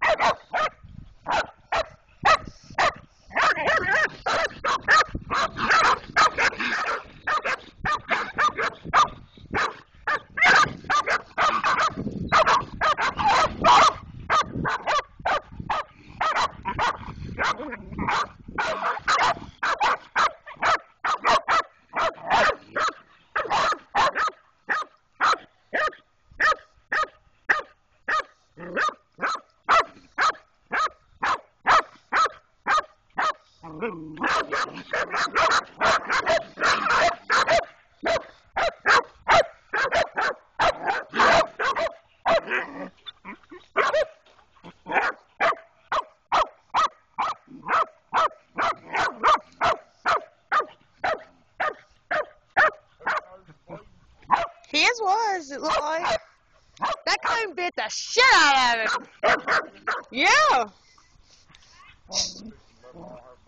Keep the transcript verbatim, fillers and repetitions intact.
His was, it looked like. That Coon bit the shit out of him. Yeah.